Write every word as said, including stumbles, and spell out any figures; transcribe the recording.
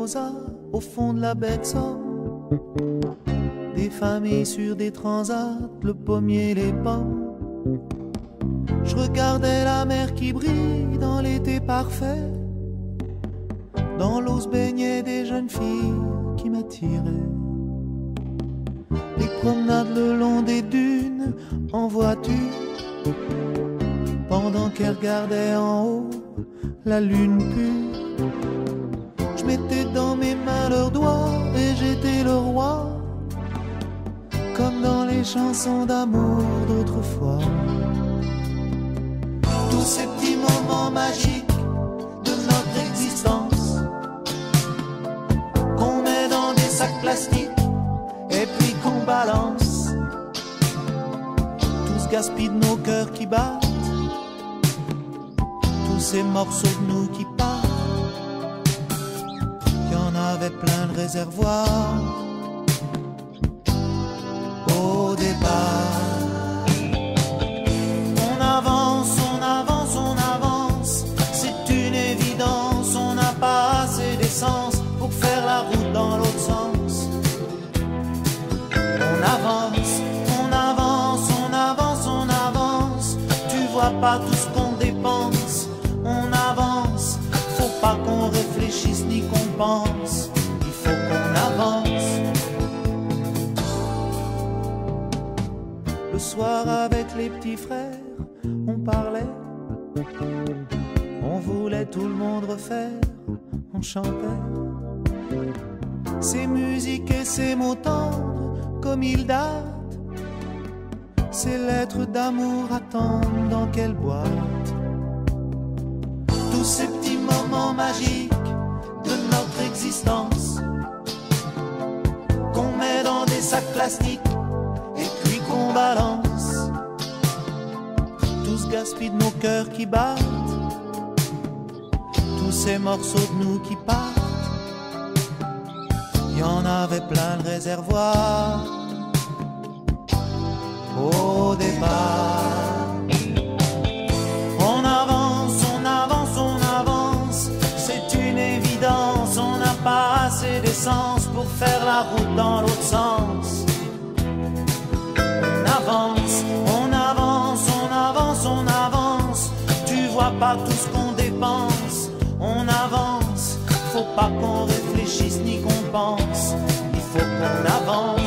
mimosas au fond de la baie de Somme. Des familles sur des transats, le pommier, les pommes. Je regardais la mer qui brille dans l'été parfait. Dans l'eau se baignaient des jeunes filles qui m'attiraient. Les promenades le long des dunes en voiture, pendant qu'elles regardaient en haut la lune pure. Je mettais dans mes mains leurs doigts et j'étais le roi, comme dans les chansons d'amour d'autrefois. Tous ces petits moments magiques de notre existence, qu'on met dans des sacs plastiques et puis qu'on balance, tout ce gaspille de nos cœurs qui battent, tous ces morceaux de nous qui partent. Il y en avait plein de réservoirs au départ. On avance, on avance, on avance, c'est une évidence. On n'a pas assez d'essence pour faire la route dans l'autre sens. On avance, on avance, on avance, on avance. Tu vois pas tout ce qu'on dépense. On avance, faut pas qu'on réfléchisse ni qu'on pense. Il faut qu'on avance. Le soir avec les petits frères, on parlait, on voulait tout le monde refaire, on chantait ces musiques et ces mots tendres comme ils datent. Ces lettres d'amour attendent dans quelle boîte? Tous ces petits moments magiques de notre existence, qu'on met dans des sacs plastiques et puis qu'on balance, tout ce gaspille de nos cœurs qui battent, tous ces morceaux de nous qui partent. Il y en avait plein de réservoirs au départ. On avance, on avance, on avance, c'est une évidence. On n'a pas assez d'essence pour faire la route dans l'autre sens. On avance, on avance, on avance, on avance. Tu vois pas tout ce qu'on dépense. On avance, faut pas qu'on réfléchisse ni qu'on pense. Il faut qu'on avance.